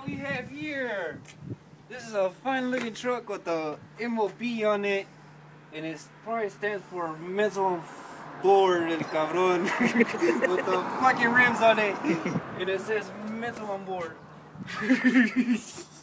what we have here. This is a fine looking truck with the m.o.b on it. And it probably stands for mental board, el cabrón. With the fucking rims on it. And it says mental on board.